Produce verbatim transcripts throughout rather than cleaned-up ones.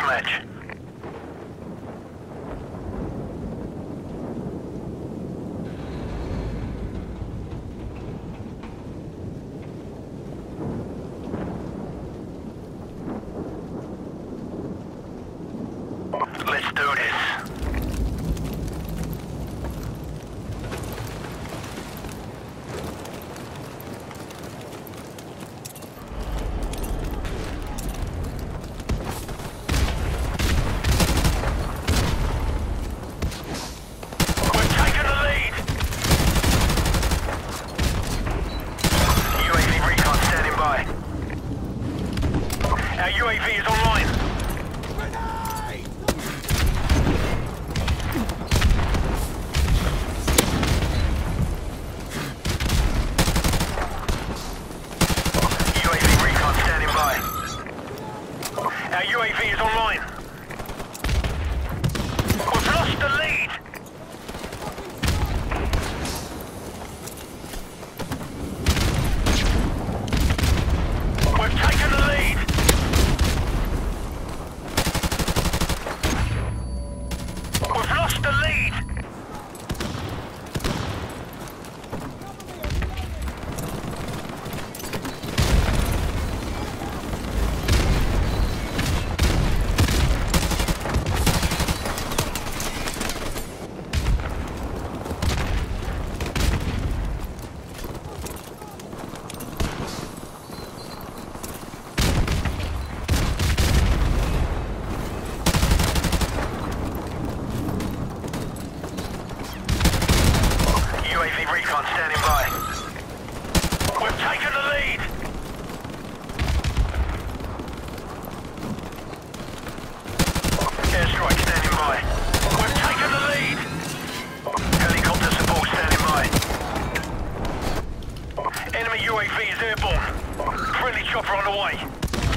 deathmatch. Let's do this. Our U A V is online. U A V recon standing by. Our U A V is online. We've lost the lead. We've taken the lead. We've lost the lead! U A V recon standing by. We've taken the lead! Airstrike standing by. We've taken the lead! Helicopter support standing by. Enemy U A V is airborne. Friendly chopper on the way.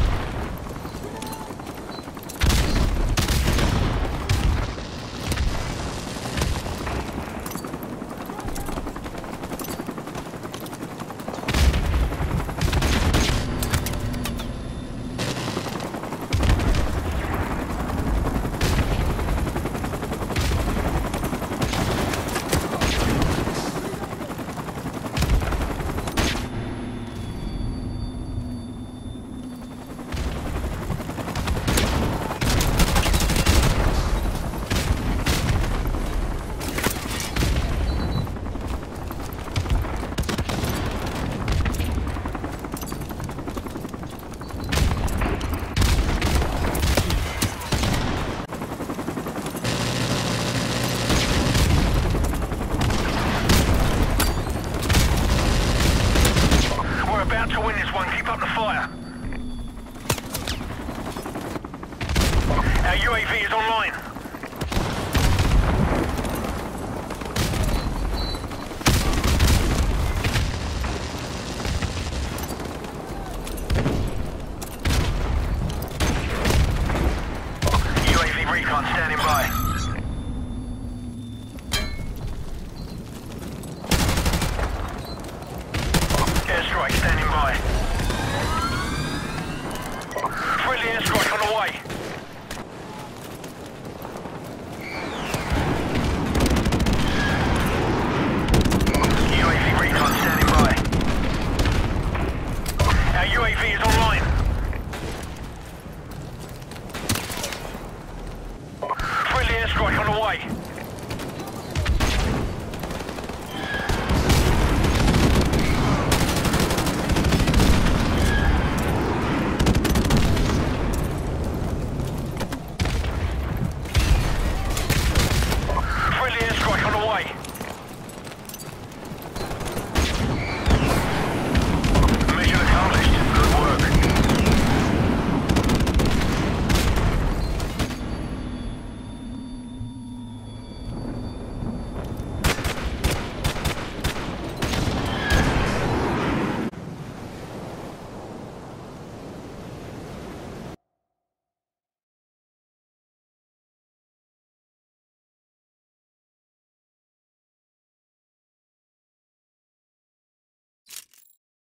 About to win this one, keep up the fire. Our U A V is online. U A V recon standing by. Airstrike standing by. Friendly airstrike on the way.